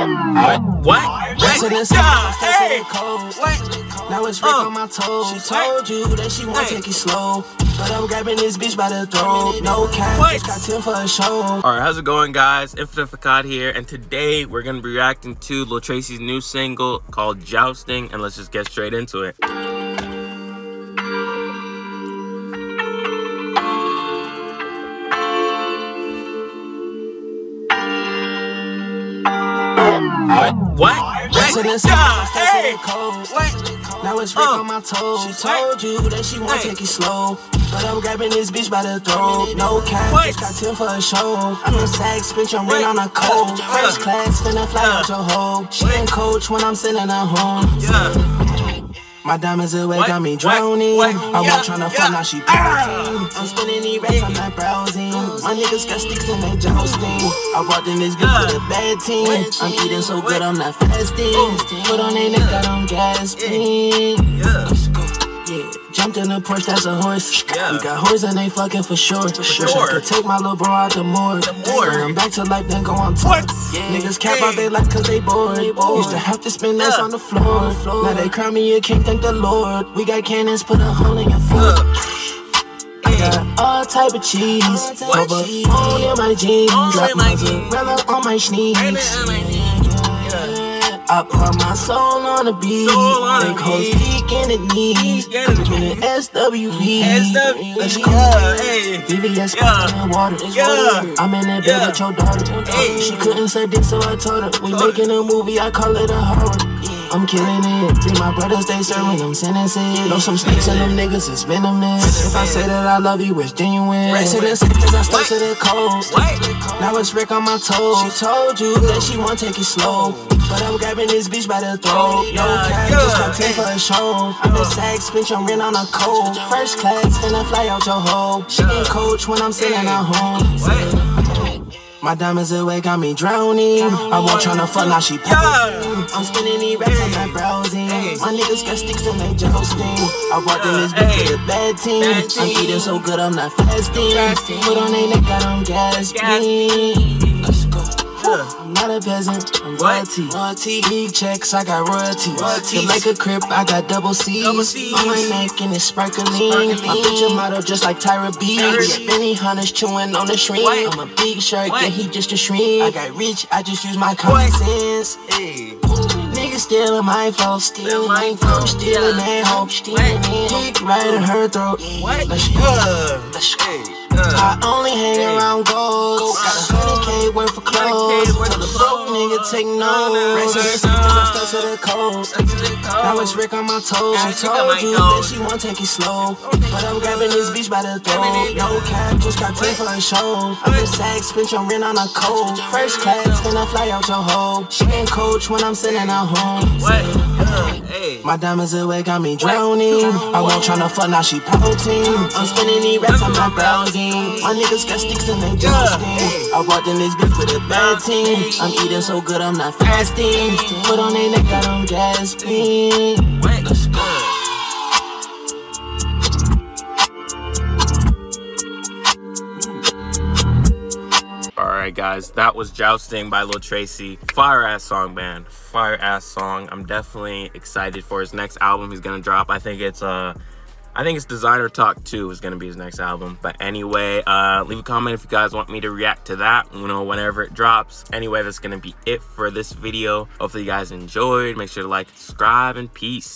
What? Hey! What? Now it's Rick on my toes. She told you that she won't take it slow, but I'm grabbing this bitch by the throat. No cap, bitch got 10 for a show. Alright, how's it going, guys? Infinite Facade here, and today we're gonna be reacting to Lil Tracy's new single called Jousting, and let's just get straight into it. What? Hey! What? Now it's Rick on my toes. She told you that she won't take it slow, but I'm grabbing this bitch by the throat. No cap, bitch got 10 for a show. I'm a sag, spin your ring on a cold. First class, finna fly out your hoe. She ain't coach when I'm sending her home. My diamonds away got me drowning. I was tryna fuck, now she pouting. I'm spinning these racks, I'm not browsing. My niggas got sticks and they jousting. I walked in this bitch with a bad team. I'm eating so good, I'm not fasting. Put on a neck, got on gasping. Yeah, jumped in the Porsche, that's a horse. We got horse and they fucking for sure. Wish I could take my little bro out the morgue. Bring him back to life, then go on tour. Niggas cap out they life cause they bored. Used to have to spend nights on the floor. Now they crown me a king, thank the Lord. We got cannons, put a hole in your foot. I got all type of cheese. Over on in my jeans. Drop mozzarella on my sneeze. I put my soul on the beat. Make hoes peek in the knees. Cooking in SWV. Let's go. VVS in water. I'm in that bed with your daughter. She couldn't say this, so I told her. We making a movie, I call it a horror. I'm killing it. Free my brothers, they serving them sentences. Know some snakes and them niggas is venomous. If I say that I love you, it's genuine. Right to the sick cause I stuck to the coast. Now it's Rick on my toes. She told you that she won't take it slow, but I'm grabbing this bitch by the throat. No cap, just got 10 for a show. I'm the sag, spin your ring on a cold. First class, finna fly out your hoe. She ain't coach when I'm sitting at home. My diamonds away got me drowning. I won't tryna fuck, now she pouting. I'm spinning these racks, I'm not browsing. My niggas got sticks and they jousting. I walked in this bitch with a bad team. I'm eating so good, I'm not fasting. Put on a neck, got on gasping. Let's go. I'm not a peasant, I'm royalty. Big checks, I got royalty. To make a crib, I got double C's. On my neck and it's sparkling. My bitch a model just like Tyra B. Benny Hunters chewing on the shrink. I'm a big shark, yeah, he just a shrink. I got rich, I just use my common sense. Niggas stealing my flow, stealing that hoe, dick right in her throat. Let's go. I only hang around goals. Got 100K worth of clothes. Tell the broke nigga take notes. Cause I stuck to the coast. Now it's Rick on my toes. She told you that she won't take it slow, but I'm grabbing this bitch by the throat. No cap, just got 10 for a show. I'm the sag, spin your ring on a cold. First class, finna fly out your hoe. She ain't coach when I'm sitting at home. My diamonds away got me drowning. I won't tryna fuck, now she pouting. I'm spinning these racks, I'm not browsing. My niggas got sticks and they jousting. I walked in this bitch with a bad team. I'm eating so good, I'm not fasting. Put on a neck, got on gasping. Let's go. Alright guys, that was Jousting by Lil Tracy. Fire ass song, man. Fire ass song. I'm definitely excited for his next album he's gonna drop. I think it's Designer Talk 2 is gonna be his next album. But anyway, leave a comment if you guys want me to react to that, you know, whenever it drops. Anyway, that's gonna be it for this video. Hopefully you guys enjoyed. Make sure to like, subscribe, and peace.